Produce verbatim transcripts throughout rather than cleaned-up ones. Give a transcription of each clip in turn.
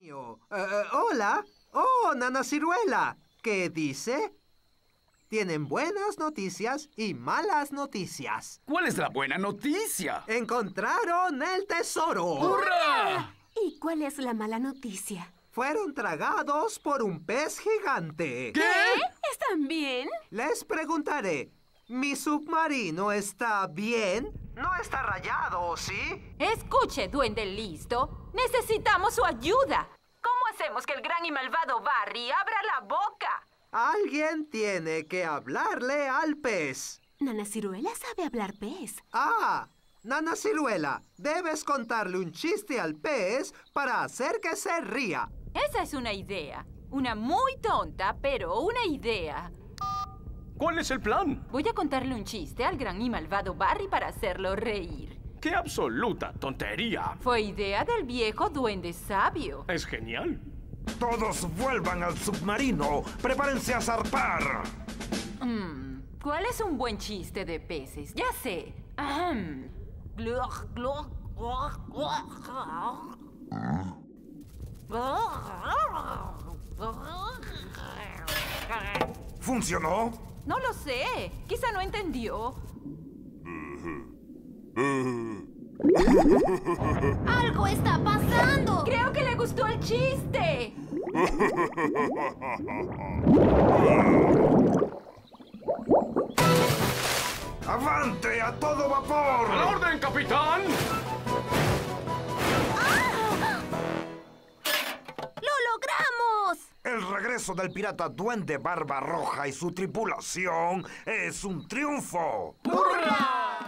Uh, hola. Oh, Nana Ciruela. ¿Qué dice? Tienen buenas noticias y malas noticias. ¿Cuál es la buena noticia? ¡Encontraron el tesoro! ¡Hurra! ¿Y cuál es la mala noticia? Fueron tragados por un pez gigante. ¿Qué? ¿Están bien? Les preguntaré, ¿mi submarino está bien? No está rayado, ¿sí? Escuche, duende listo. Necesitamos su ayuda. ¿Cómo hacemos que el gran y malvado Barry abra la boca? Alguien tiene que hablarle al pez. Nana Ciruela sabe hablar pez. Ah, Nana Ciruela, debes contarle un chiste al pez para hacer que se ría. Esa es una idea. Una muy tonta, pero una idea. ¿Cuál es el plan? Voy a contarle un chiste al gran y malvado Barry para hacerlo reír. ¡Qué absoluta tontería! Fue idea del viejo duende sabio. Es genial. ¡Todos vuelvan al submarino! ¡Prepárense a zarpar! Mm, ¿Cuál es un buen chiste de peces? Ya sé. Ahem. Glug, glug, glug, glug. ¿Funcionó? No lo sé. Quizá no entendió. ¡Algo está pasando! Creo que le gustó el chiste. ¡Avante a todo vapor! ¡A la orden, capitán! ¡Lo logramos! El regreso del pirata Duende Barba Roja y su tripulación es un triunfo. ¡Hurra!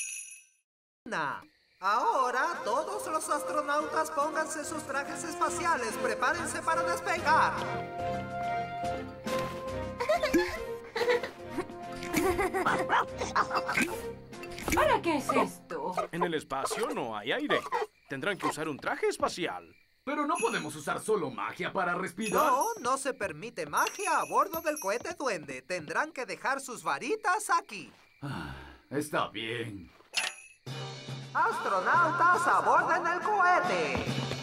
Ahora todos los astronautas pónganse sus trajes espaciales. Prepárense para despegar. ¿Para qué es esto? En el espacio no hay aire. Tendrán que usar un traje espacial. Pero no podemos usar solo magia para respirar. No, no se permite magia a bordo del cohete duende. Tendrán que dejar sus varitas aquí. Ah, está bien. Astronautas, aborden el cohete.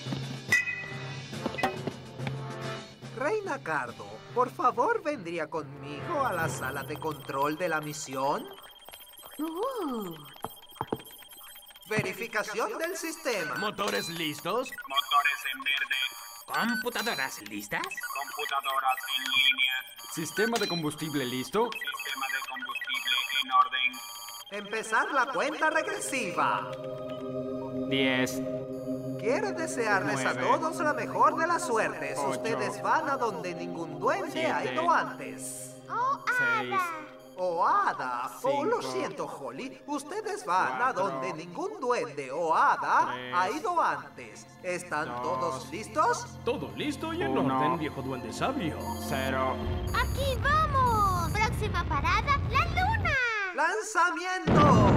Reina Cardo, por favor, ¿vendría conmigo a la sala de control de la misión? Uh. Verificación del sistema. ¿Motores listos? Motores en verde. ¿Computadoras listas? Computadoras en línea. ¿Sistema de combustible listo? Sistema de combustible en orden. Empezar la cuenta regresiva. Diez. Quiero desearles Nueve. a todos la mejor de las suertes. Ocho. Ustedes van a donde ningún duende ha Siete. ido antes. Seis. O hada. Oh, lo Cinco. siento, Holly. Ustedes van a Cuatro. donde ningún duende o hada Tres. ha ido antes. ¿Están Dos. todos listos? Todo listo y en Uno. orden, viejo duende sabio. Cero. ¡Aquí vamos! Próxima parada, la luna. ¡Lanzamiento!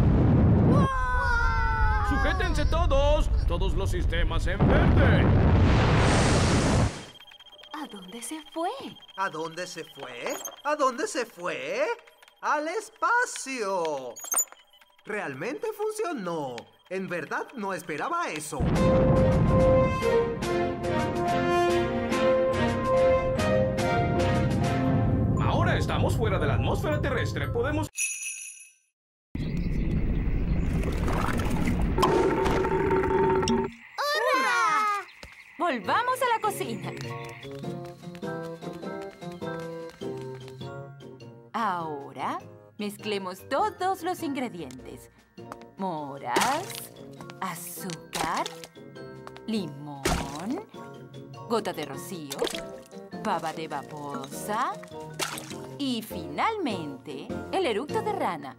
¡Sujétense todos! ¡Todos los sistemas en verde! ¿A dónde se fue? ¿A dónde se fue? ¿A dónde se fue? ¡Al espacio! Realmente funcionó. En verdad no esperaba eso. Ahora estamos fuera de la atmósfera terrestre. Podemos... Volvamos a la cocina. Ahora mezclemos todos los ingredientes. Moras, azúcar, limón, gota de rocío, baba de babosa y finalmente el eructo de rana.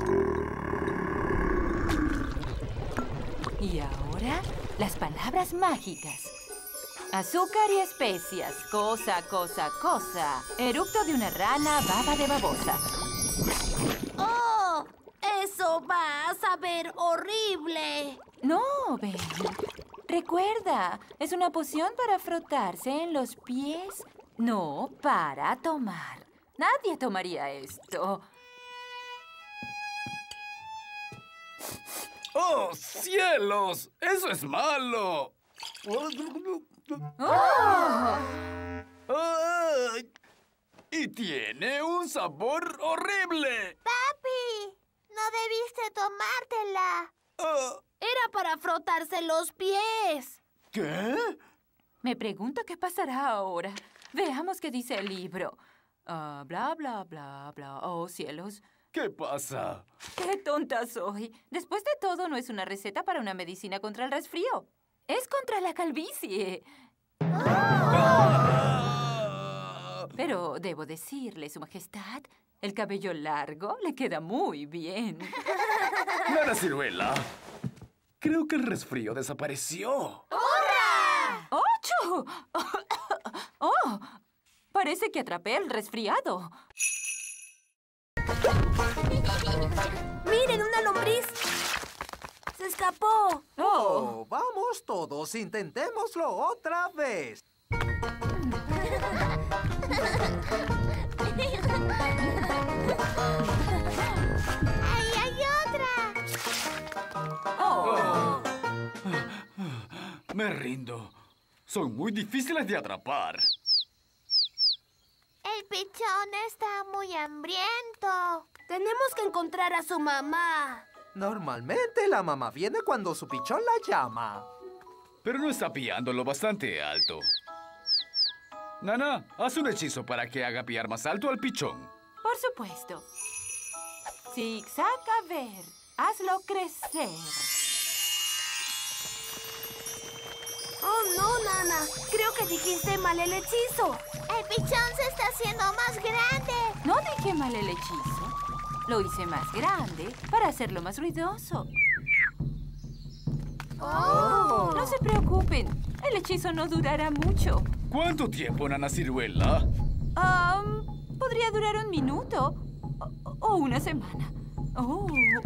Y ahora las palabras mágicas. Azúcar y especias, cosa, cosa, cosa. Eructo de una rana, baba de babosa. ¡Oh! ¡Eso va a saber horrible! No, Ben. Recuerda, es una poción para frotarse en los pies, no para tomar. Nadie tomaría esto. ¡Oh, cielos! ¡Eso es malo! ¡Oh! ¡Ay! Y tiene un sabor horrible. ¡Papi! No debiste tomártela. Ah, Era para frotarse los pies. ¿Qué? Me pregunto qué pasará ahora. Veamos qué dice el libro. Ah, bla, bla, bla, bla. Oh, cielos. ¿Qué pasa? ¡Qué tonta soy! Después de todo, no es una receta para una medicina contra el resfrío. Es contra la calvicie. Pero debo decirle, Su Majestad, el cabello largo le queda muy bien. Nana Ciruela, creo que el resfrío desapareció. ¡Ocho! ¡Oh! Parece que atrapé el resfriado. ¡Miren, una lombriz! ¡Se escapó! ¡Oh! Oh, vamos todos, intentémoslo otra vez. ¡Ahí hay otra! ¡Oh! Me rindo. Son muy difíciles de atrapar. El pichón está muy hambriento. Tenemos que encontrar a su mamá. Normalmente la mamá viene cuando su pichón la llama. Pero no está piándolo bastante alto. Nana, haz un hechizo para que haga piar más alto al pichón. Por supuesto. Zigzag, a ver. Hazlo crecer. Oh, no, Nana. Creo que dijiste mal el hechizo. El pichón se está haciendo más grande. No dije mal el hechizo. Lo hice más grande para hacerlo más ruidoso. Oh. No se preocupen. El hechizo no durará mucho. ¿Cuánto tiempo, Nana Ciruela? Ah, podría durar un minuto o, o una semana. Oh.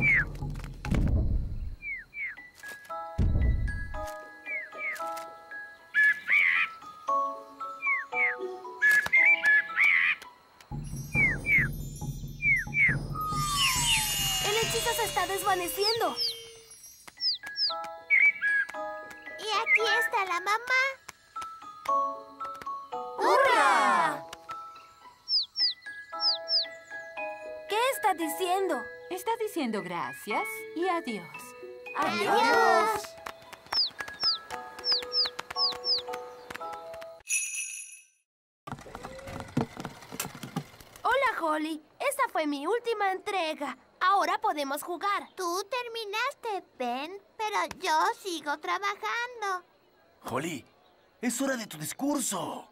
El hechizo se está desvaneciendo. Y aquí está la mamá. ¡Hurra! ¿Qué está diciendo? Está diciendo gracias y adiós. ¡Adiós! Hola, Holly. Esta fue mi última entrega. Ahora podemos jugar. Tú terminaste, Ben, pero yo sigo trabajando. Holly, es hora de tu discurso.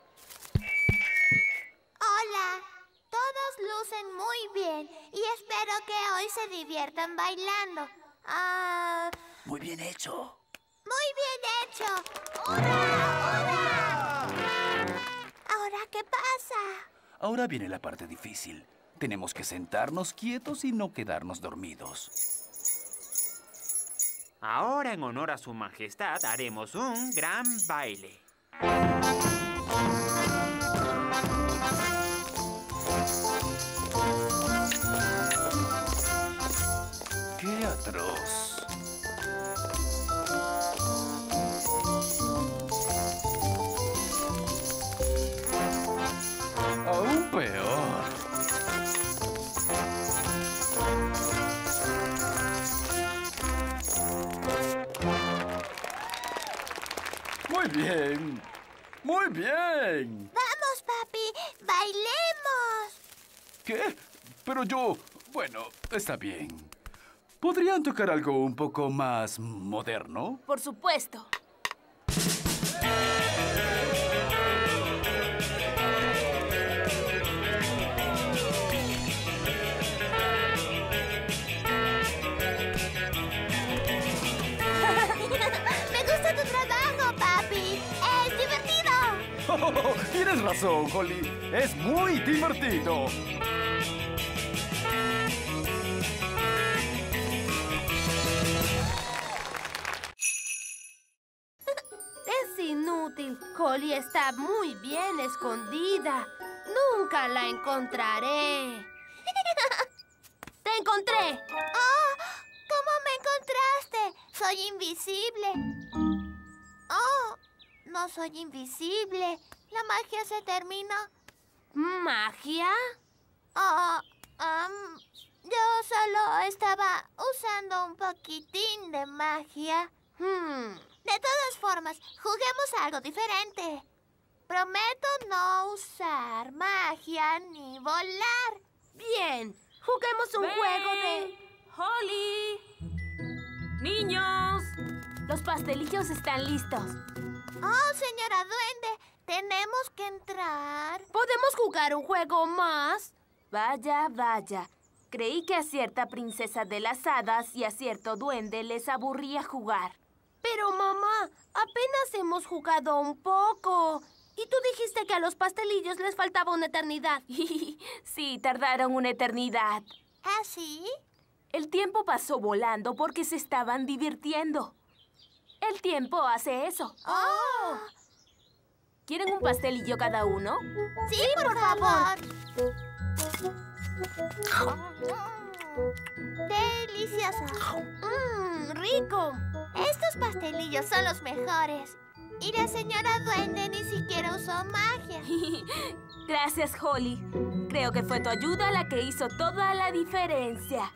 Hola. Todos lucen muy bien y espero que hoy se diviertan bailando. Ah, Muy bien hecho. muy bien hecho. ¡Hurra! ¡Hurra! ¿Ahora qué pasa? Ahora viene la parte difícil. Tenemos que sentarnos quietos y no quedarnos dormidos. Ahora, en honor a su majestad, haremos un gran baile. ¡Qué atroz! Aún peor. Muy bien. Muy bien. Vamos, papi, bailemos. ¿Qué? Pero yo... Bueno, está bien. ¿Podrían tocar algo un poco más moderno? Por supuesto. Me gusta tu trabajo, papi. Es divertido. Oh, tienes razón, Holly. Es muy divertido. Es inútil. Holly está muy bien escondida. Nunca la encontraré. ¡Te encontré! Oh, ¿cómo me encontraste? Soy invisible. Oh, no soy invisible. La magia se terminó. ¿Magia? Oh, um, yo solo estaba usando un poquitín de magia. Hmm. De todas formas, juguemos a algo diferente. Prometo no usar magia ni volar. Bien, juguemos un Ven. juego de... ¡Holly! ¡Niños! Los pastelillos están listos. Oh, señora Duende, tenemos que entrar. ¿Podemos jugar un juego más? Vaya, vaya. Creí que a cierta princesa de las hadas y a cierto duende les aburría jugar. Pero, mamá, apenas hemos jugado un poco. Y tú dijiste que a los pastelillos les faltaba una eternidad. Sí, tardaron una eternidad. ¿Ah, sí? El tiempo pasó volando porque se estaban divirtiendo. El tiempo hace eso. Oh. ¿Quieren un pastelillo cada uno? Sí, por favor. Delicioso. Mmm, rico. Estos pastelillos son los mejores. Y la señora Duende ni siquiera usó magia. Gracias, Holly. Creo que fue tu ayuda la que hizo toda la diferencia.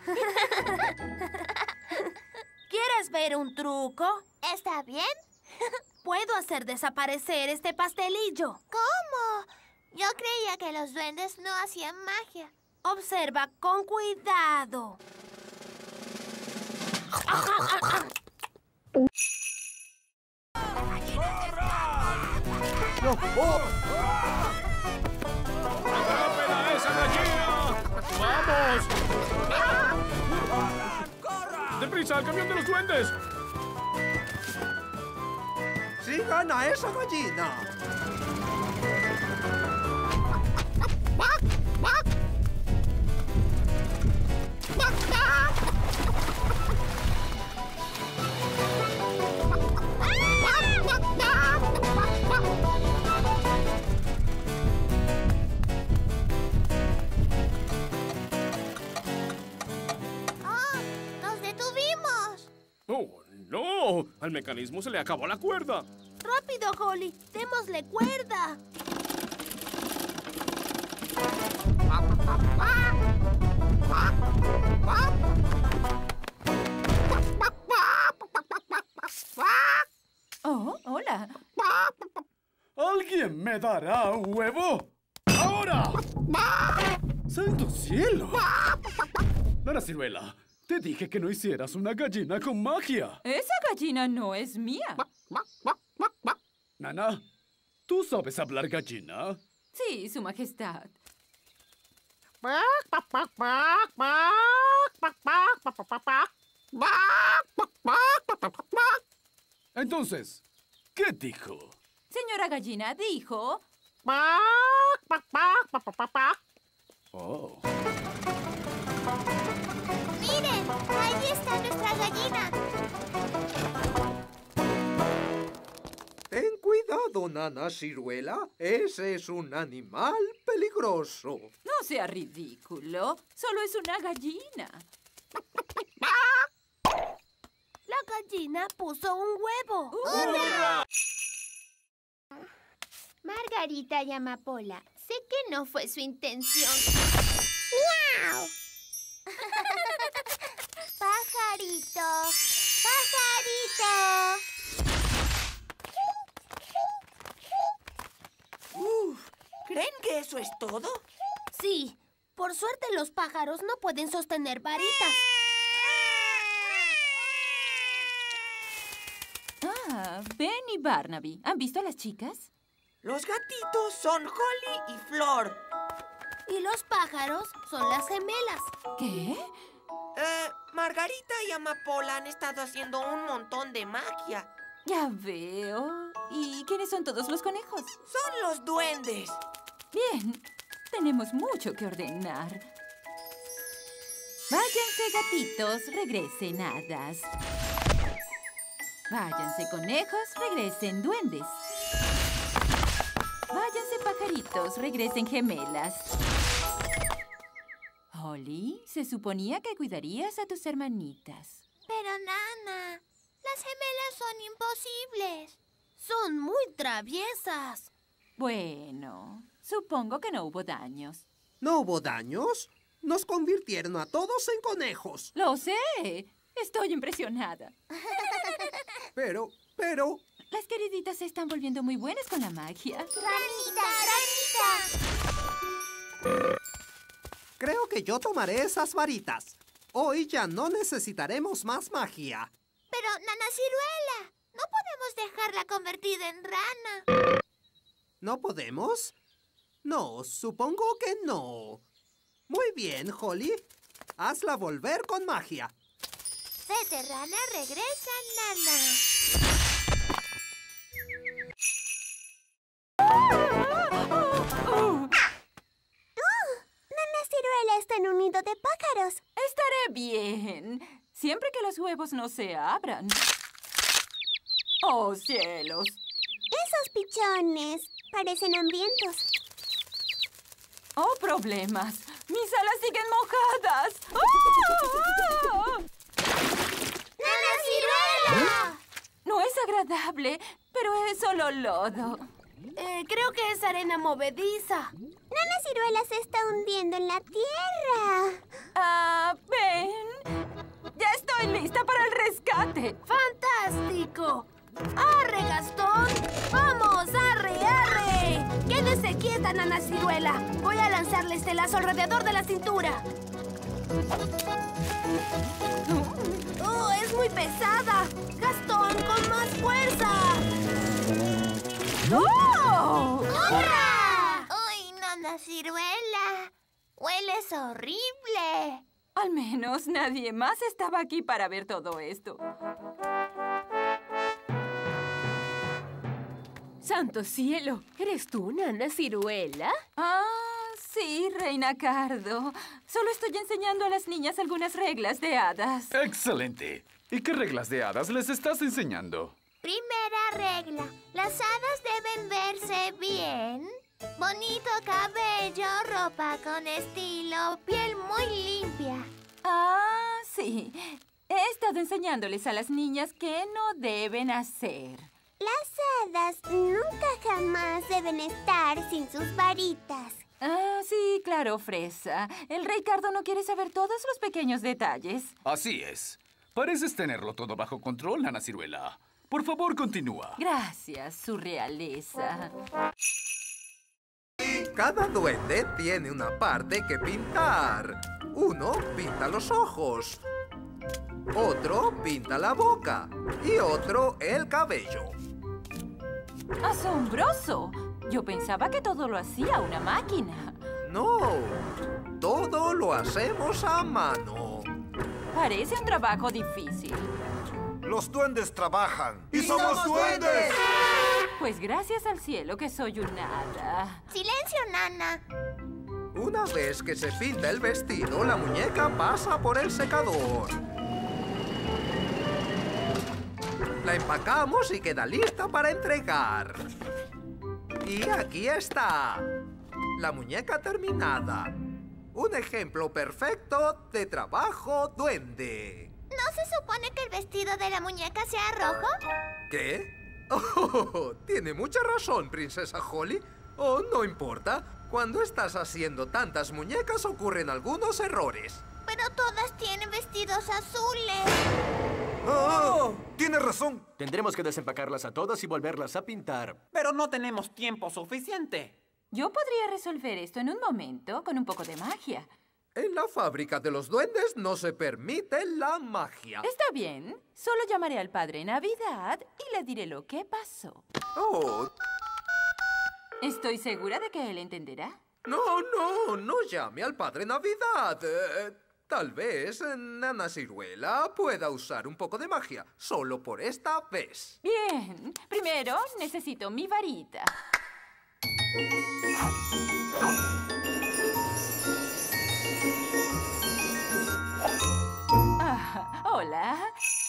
¿Quieres ver un truco? ¿Está bien? Puedo hacer desaparecer este pastelillo. ¿Cómo? Yo creía que los duendes no hacían magia. Observa con cuidado. ¡Atrapen a esa gallina! ¡Vamos! ¡Deprisa, al camión de los duendes! ¡Sigan a esa gallina! ¡Oh! ¡Nos detuvimos! ¡Oh, no! Al mecanismo se le acabó la cuerda. ¡Rápido, Holly! ¡Démosle cuerda! Oh, hola. ¿Alguien me dará un huevo? ¡Ahora! ¡Santo cielo! Nana Ciruela, te dije que no hicieras una gallina con magia. Esa gallina no es mía. Nana, ¿tú sabes hablar gallina? Sí, Su Majestad. Entonces, ¿qué dijo? Señora Gallina dijo... Oh. ¡Miren! ¡Ahí está nuestra gallina! Ten cuidado, Nana Ciruela. Ese es un animal peligroso. No sea ridículo. Solo es una gallina. La gallina puso un huevo. Margarita y Amapola, sé que no fue su intención. ¡Miau! ¡Pajarito! ¡Pajarito! Uf, ¿creen que eso es todo? Sí, por suerte los pájaros no pueden sostener varitas. Ah, Ben y Barnaby. ¿Han visto a las chicas? Los gatitos son Holly y Flor. Y los pájaros son las gemelas. ¿Qué? Eh, Margarita y Amapola han estado haciendo un montón de magia. Ya veo. ¿Y quiénes son todos los conejos? Son los duendes. Bien, tenemos mucho que ordenar. Váyanse, gatitos, regresen, hadas. Váyanse, conejos, regresen, duendes. Váyanse, pajaritos, regresen, gemelas. Holly, se suponía que cuidarías a tus hermanitas. Pero, Nana, las gemelas son imposibles. Son muy traviesas. Bueno, supongo que no hubo daños. ¿No hubo daños? Nos convirtieron a todos en conejos. Lo sé. Estoy impresionada. Pero, pero... Las queriditas se están volviendo muy buenas con la magia. ¡Ranita, ranita! Creo que yo tomaré esas varitas. Hoy ya no necesitaremos más magia. Pero, Nana Ciruela, no podemos dejarla convertida en rana. ¿No podemos? No, supongo que no. Muy bien, Holly. Hazla volver con magia. Vete, rana, regresa, Nana. Oh, Nana Ciruela está en un nido de pájaros. estaré bien. Siempre que los huevos no se abran. ¡Oh, cielos! Esos pichones parecen hambrientos. ¡Oh, problemas! ¡Mis alas siguen mojadas! ¡Oh! ¡Nana Ciruela! No es agradable, pero es solo lodo. Eh, creo que es arena movediza. Nana Ciruela se está hundiendo en la tierra. Ah, ven. Ya estoy lista para el rescate. ¡Fantástico! ¡Arre, Gastón! ¡Vamos, arre, arre! ¡Quédese quieta, Nana Ciruela! Voy a lanzarle este lazo alrededor de la cintura. ¡Oh, es muy pesada! ¡Gastón, con más fuerza! ¡Oh! ¡Hurra! ¡Uy, Nana Ciruela! ¡Hueles horrible! Al menos nadie más estaba aquí para ver todo esto. ¡Santo cielo! ¿Eres tú, Nana Ciruela? Ah, sí, Reina Cardo. Solo estoy enseñando a las niñas algunas reglas de hadas. ¡Excelente! ¿Y qué reglas de hadas les estás enseñando? Primera regla. Las hadas deben verse bien. Bonito cabello, ropa con estilo, piel muy limpia. Ah, sí. He estado enseñándoles a las niñas qué no deben hacer. Las hadas nunca jamás deben estar sin sus varitas. Ah, sí, claro, Fresa. El rey Cardo no quiere saber todos los pequeños detalles. Así es. Pareces tenerlo todo bajo control, Nana Ciruela. Por favor, continúa. Gracias, su realeza. Cada duende tiene una parte que pintar. Uno pinta los ojos, otro pinta la boca y otro el cabello. ¡Asombroso! Yo pensaba que todo lo hacía una máquina. No, todo lo hacemos a mano. Parece un trabajo difícil. Los duendes trabajan. ¡Y somos duendes! Pues gracias al cielo que soy un hada. ¡Silencio, Nana! Una vez que se pinta el vestido, la muñeca pasa por el secador. La empacamos y queda lista para entregar. Y aquí está. La muñeca terminada. Un ejemplo perfecto de trabajo duende. ¿No se supone que el vestido de la muñeca sea rojo? ¿Qué? Oh, tiene mucha razón, princesa Holly. Oh, no importa. Cuando estás haciendo tantas muñecas ocurren algunos errores. Pero todas tienen vestidos azules. ¡Oh! ¡Tienes razón! Tendremos que desempacarlas a todas y volverlas a pintar. Pero no tenemos tiempo suficiente. Yo podría resolver esto en un momento con un poco de magia. En la fábrica de los duendes no se permite la magia. Está bien. Solo llamaré al padre Navidad y le diré lo que pasó. Oh. Estoy segura de que él entenderá. No, no, no llame al padre Navidad. Eh, tal vez Nana Ciruela pueda usar un poco de magia, solo por esta vez. Bien. Primero necesito mi varita. Ah, hola.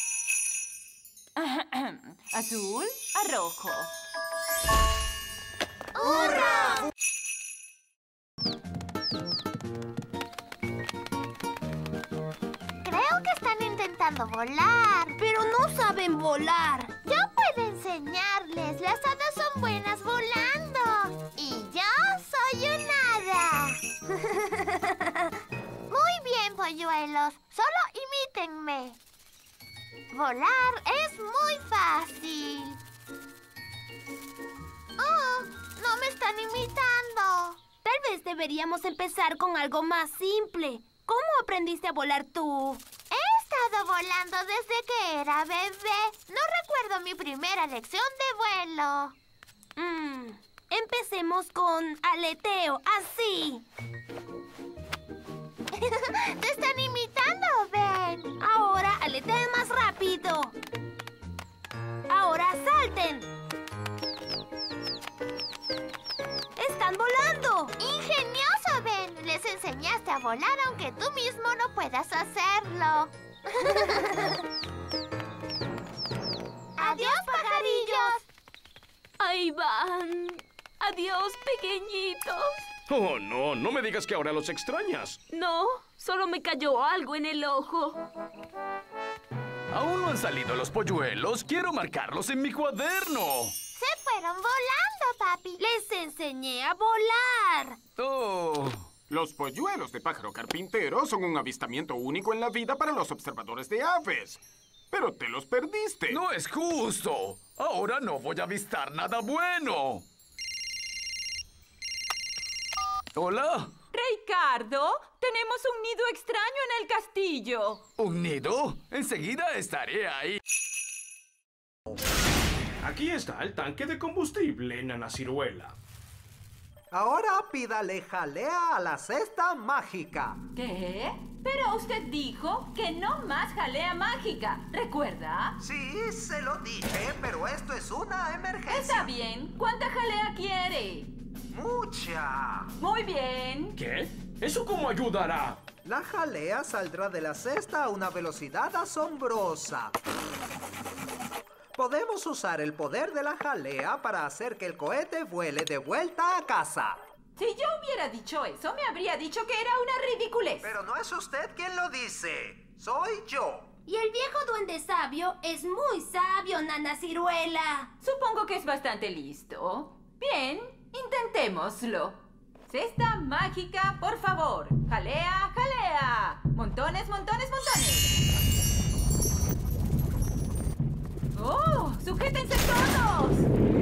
Azul a rojo. ¡Hurra! Creo que están intentando volar. Pero no saben volar. Ya pueden enseñarles. Las hadas son buenas volando. Y yo soy un hada. Muy bien, polluelos. Solo imítenme. Volar es muy fácil. Oh, no me están imitando. Tal vez deberíamos empezar con algo más simple. ¿Cómo aprendiste a volar tú? He estado volando desde que era bebé. No recuerdo mi primera lección de vuelo. Mm, empecemos con aleteo, así. ¡Te están imitando, Ben! Ahora aleteen más rápido. Ahora salten. ¡Están volando! ¡Ingenioso, Ben! Les enseñaste a volar aunque tú mismo no puedas hacerlo. ¡Adiós, pajarillos! Ahí van. Adiós, pequeñitos. Oh, no, no me digas que ahora los extrañas. No, solo me cayó algo en el ojo. Aún no han salido los polluelos. Quiero marcarlos en mi cuaderno. Se fueron volando, papi. Les enseñé a volar. Oh. Los polluelos de pájaro carpintero son un avistamiento único en la vida para los observadores de aves. Pero te los perdiste. No es justo. Ahora no voy a avistar nada bueno. ¿Hola? Ricardo, tenemos un nido extraño en el castillo. ¿Un nido? Enseguida estaré ahí. Aquí está el tanque de combustible, Nana Ciruela. Ahora pídale jalea a la cesta mágica. ¿Qué? Pero usted dijo que no más jalea mágica, ¿recuerda? Sí, se lo dije, pero esto es una emergencia. Está bien. ¿Cuánta jalea quiere? ¡Mucha! Muy bien. ¿Qué? ¿Eso cómo ayudará? La jalea saldrá de la cesta a una velocidad asombrosa. Podemos usar el poder de la jalea para hacer que el cohete vuele de vuelta a casa. Si yo hubiera dicho eso, me habría dicho que era una ridiculez. Pero no es usted quien lo dice. Soy yo. Y el viejo duende sabio es muy sabio, Nana Ciruela. Supongo que es bastante listo. Bien, intentémoslo. Cesta mágica, por favor. Jalea, jalea. Montones, montones, montones. ¡Oh! ¡Sujétense todos!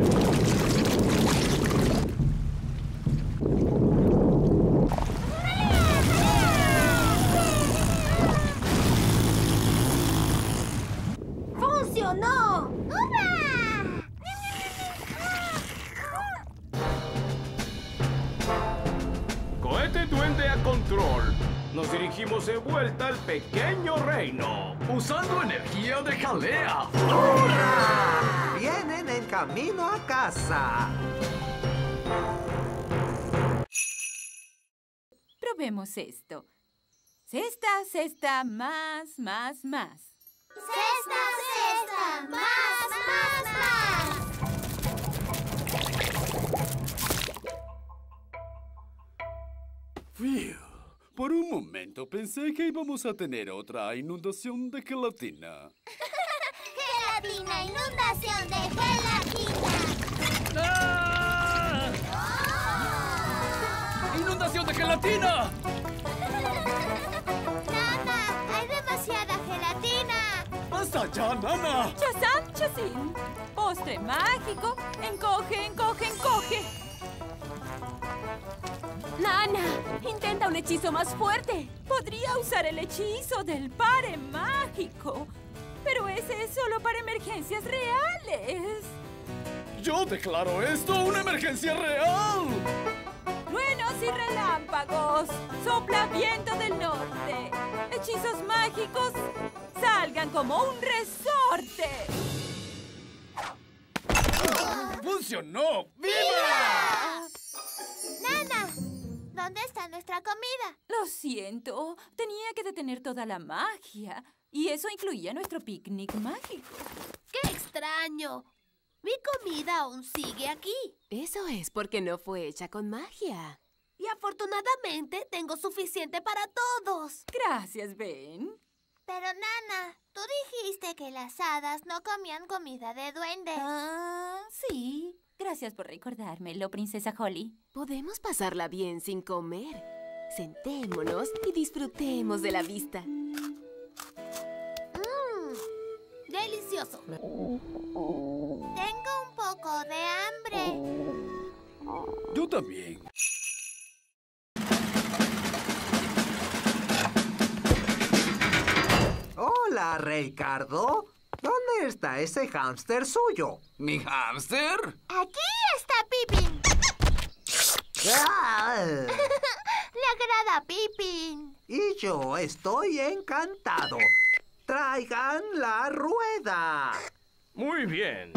¡Funcionó! ¡Hurra! Cohete duende a control. Nos dirigimos de vuelta al pequeño reino. Usando energía de jalea. ¡Hurra! Vienen en camino a casa. Probemos esto. Cesta, cesta, más, más, más. ¡Cesta, cesta! ¡Más, más, más! Phew. Por un momento pensé que íbamos a tener otra inundación de gelatina. ¡Gelatina! ¡Inundación de gelatina! ¡Ah! ¡Oh! ¡Inundación de gelatina! ¡Nana! ¡Hay demasiada gelatina! ¡Basta ya, Nana! ¡Chazam, chazín! Postre mágico. Encoge, encoge, encoge. Nana, intenta un hechizo más fuerte. Podría usar el hechizo del pare mágico. Pero ese es solo para emergencias reales. ¡Yo declaro esto una emergencia real! Truenos y relámpagos. Sopla viento del norte. Hechizos mágicos salgan como un resorte. ¡Funcionó! ¡Viva! ¡Nana! ¿Dónde está nuestra comida? Lo siento. Tenía que detener toda la magia. Y eso incluía nuestro picnic mágico. ¡Qué extraño! Mi comida aún sigue aquí. Eso es porque no fue hecha con magia. Y afortunadamente tengo suficiente para todos. Gracias, Ben. Pero, Nana, tú dijiste que las hadas no comían comida de duendes. Ah, sí. Gracias por recordármelo, princesa Holly. Podemos pasarla bien sin comer. Sentémonos y disfrutemos de la vista. Mmm, delicioso. Tengo un poco de hambre. Yo también. Hola, Ricardo. ¿Dónde está ese hámster suyo? ¿Mi hámster? Aquí está Pippin. ¡Ah! Le agrada a Pippin. Y yo estoy encantado. ¡Traigan la rueda! Muy bien.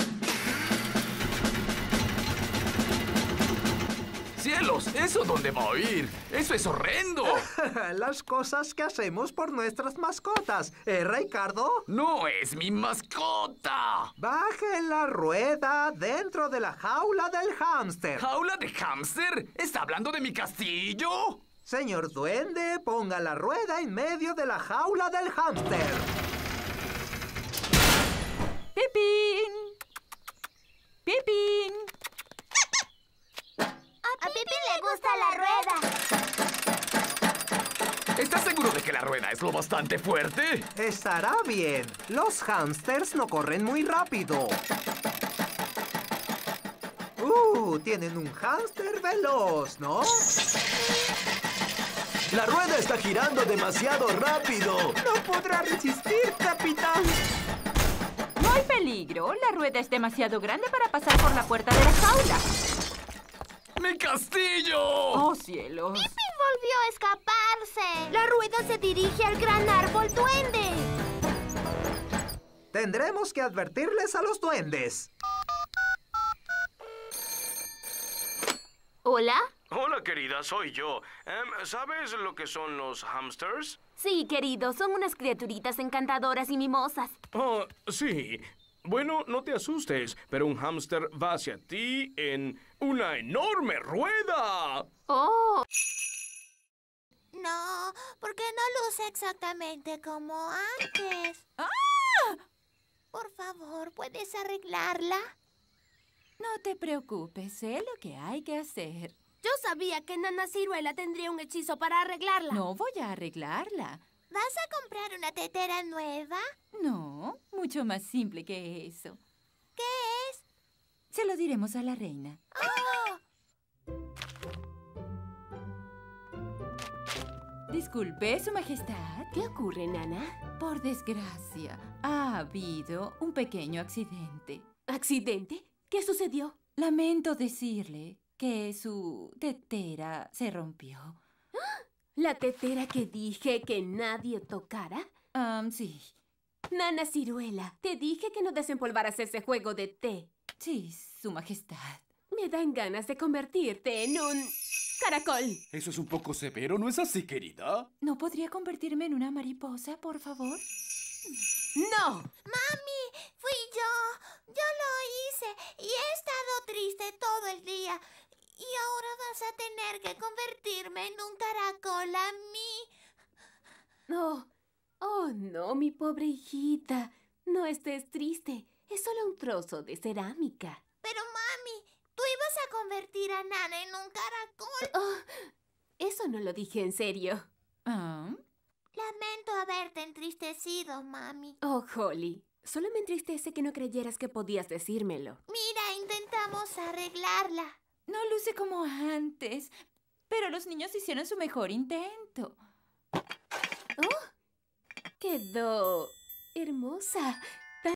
¡Cielos! ¿Eso dónde va a ir? ¡Eso es horrendo! Las cosas que hacemos por nuestras mascotas. ¿Eh, Ricardo? ¡No es mi mascota! Bajen la rueda dentro de la jaula del hámster. ¿Jaula de hámster? ¿Está hablando de mi castillo? Señor Duende, ponga la rueda en medio de la jaula del hámster. ¡Pippin! ¡Pippin! A Pippin le gusta la rueda. ¿Estás seguro de que la rueda es lo bastante fuerte? Estará bien. Los hámsters no corren muy rápido. Uh, tienen un hámster veloz, ¿no? La rueda está girando demasiado rápido. No podrá resistir, capitán. No hay peligro. La rueda es demasiado grande para pasar por la puerta de la jaula. ¡Mi castillo! ¡Oh, cielos! Pippin volvió a escaparse. La rueda se dirige al gran árbol duende. Tendremos que advertirles a los duendes. ¿Hola? Hola, querida, soy yo. Em, ¿Sabes lo que son los hamsters? Sí, querido, son unas criaturitas encantadoras y mimosas. Oh, sí. Bueno, no te asustes, pero un hámster va hacia ti en una enorme rueda. ¡Oh! No, porque no luce exactamente como antes. ¡Ah! Por favor, ¿puedes arreglarla? No te preocupes, sé lo que hay que hacer. Yo sabía que Nana Ciruela tendría un hechizo para arreglarla. No voy a arreglarla. ¿Vas a comprar una tetera nueva? No, mucho más simple que eso. ¿Qué es? Se lo diremos a la reina. ¡Oh! Disculpe, Su Majestad. ¿Qué ocurre, Nana? Por desgracia, ha habido un pequeño accidente. ¿Accidente? ¿Qué sucedió? Lamento decirle que su tetera se rompió. ¿La tetera que dije que nadie tocara? Um, sí. Nana Ciruela, te dije que no desempolvaras ese juego de té. Sí, Su Majestad. Me dan ganas de convertirte en un caracol. Eso es un poco severo, ¿no es así, querida? ¿No podría convertirme en una mariposa, por favor? ¡No! ¡Mami! ¡Fui yo! ¡Yo lo hice! Y he estado triste todo el día. Y ahora vas a tener que convertirme en un caracol a mí. Oh, oh, no, mi pobre hijita. No estés triste. Es solo un trozo de cerámica. Pero, mami, tú ibas a convertir a Nana en un caracol. Oh, eso no lo dije en serio. ¿Ah? Lamento haberte entristecido, mami. Oh, Holly, solo me entristece que no creyeras que podías decírmelo. Mira, intentamos arreglarla. No luce como antes, pero los niños hicieron su mejor intento. Oh, quedó hermosa.